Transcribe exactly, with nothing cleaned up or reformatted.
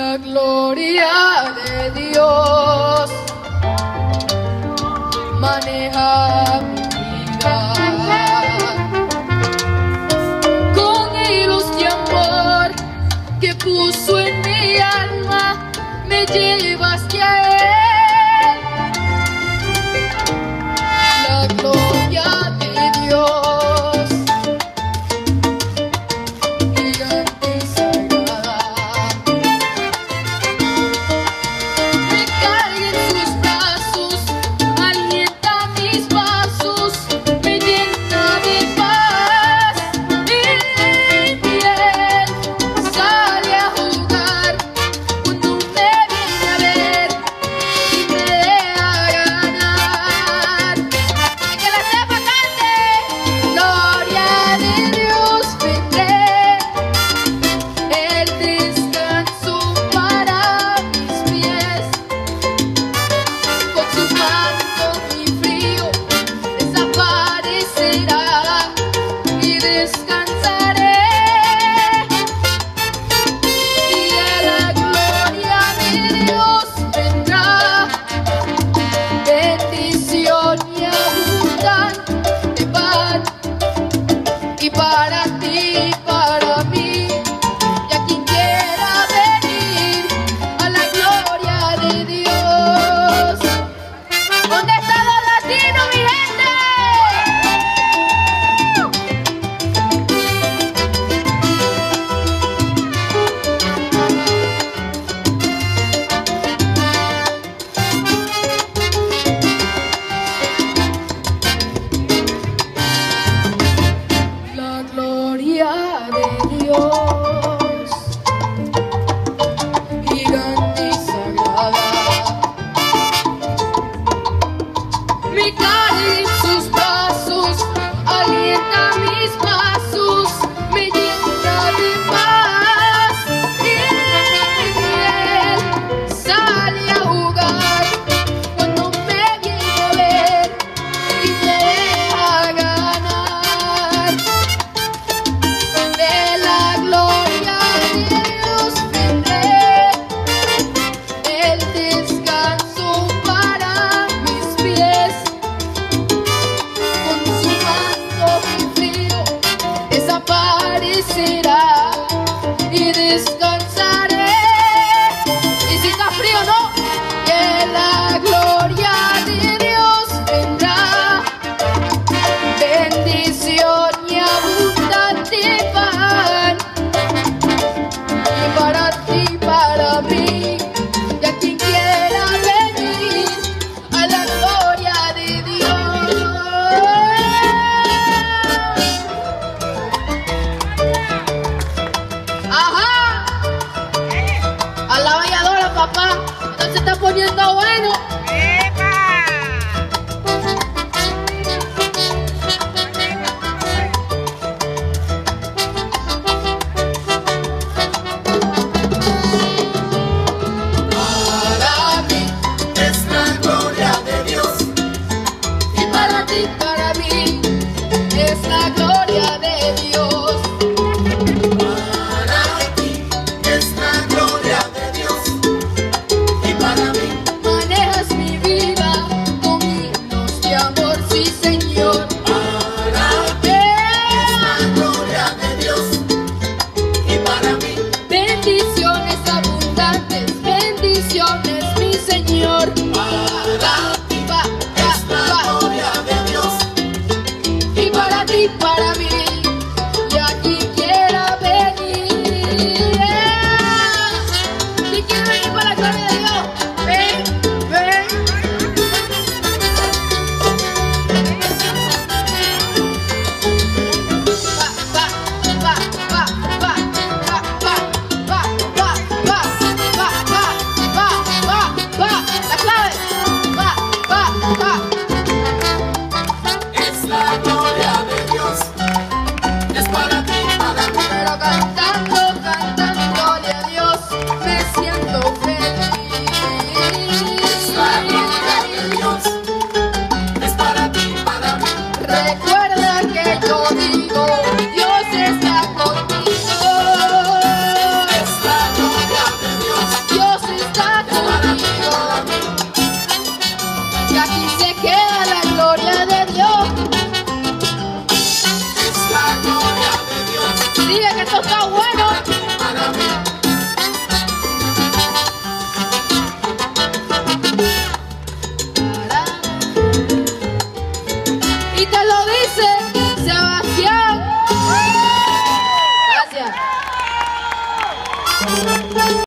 La gloria de Dios maneja mi vida. Con hilos de amor que puso en mi alma, me llevaste a Él. La gloria de Dios, gigante y sagrada, me carga en sus brazos, alienta mis pasos, me llena de paz. Y Él sale a jugar cuando me viene a ver y me deja ganar. Que la sepa cante. Gloria de Dios vendré, el descanso para mis pies. Con su manto mi frío desaparecerá y descansaré. Y de la gloria de Dios vendrá bendición y abundante pan. Y para ti, para mí, y a quien quiera venir a la gloria de Dios. ¿Dónde están los latinos, mi gente? La gloria de Dios, gigante y sagrada, me carga en sus brazos, alienta mis pasos, me llena de paz. Y Él sale a jugar cuando me viene a ver y me deja ganar. De la gloria de Dios vendré, el descanso para mis pies. Con su manto mi frío desaparecerá y descansaré. Y si está frío, no. Que la gloria de Dios vendrá, bendición y abundante pan. Y para ti, para mí, y a quien quiera venir a la gloria de Dios. Ajá, a la valladora, papá, esto se está poniendo bueno. Para mí Es la gloria de Dios. y para ti, para mí, es la gloria de Dios. Para ti es la gloria de Dios. Y para mí Manejas mi vida con himnos de amor, sí, Señor. Para ti es la gloria de Dios. Y para mí Bendiciones abundantes, bendiciones, mi Señor. Para ti Pa, pa, es la pa. gloria de Dios. Y para ti, para mí, y a quien quiera venir. ¿Quién quiere venir para la gloria de Dios? Ven, ven. Pa, pa, pa, pa, pa, pa, pa, pa, pa, pa, pa, pa, pa, pa, pa. La clave. Pa, pa, pa. Es la gloria de Dios. Es para ti, para mí. Pero cantando.